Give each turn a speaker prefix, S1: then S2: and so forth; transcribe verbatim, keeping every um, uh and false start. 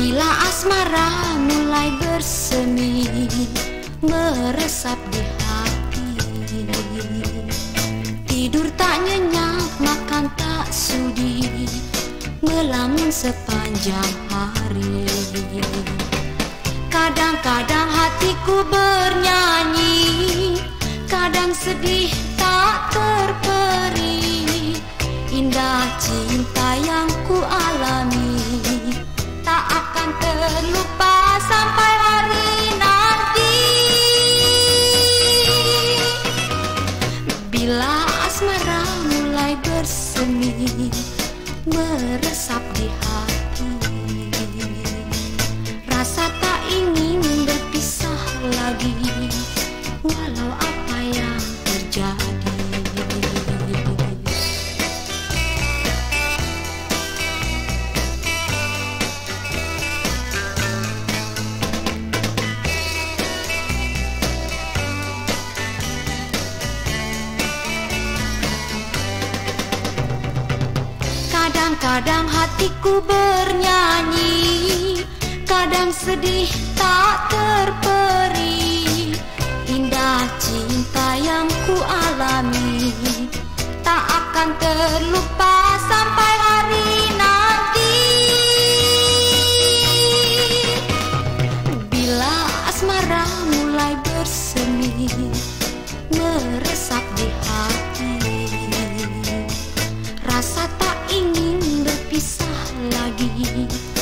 S1: Bila asmara mulai bersemi, meresap di hati, tidur tak nyenyak, makan tak sudi, melamun sepanjang hari. Kadang-kadang hatiku bernyanyi, kadang sedih tak terperi. Indah cinta yang ku alami tak akan terlupa sampai hari nanti. Bila asmara mulai bersemi, meresap di hati, rasa tak ingin berpisah lagi, walau apa yang terjadi. Kadang-kadang hatiku bernyanyi, kadang sedih tak terperi. Indah cinta yang ku alami tak akan terlupa sampai hari nanti. Bila asmara mulai bersemi, meresap di hati, rasa tak ingin berpisah lagi,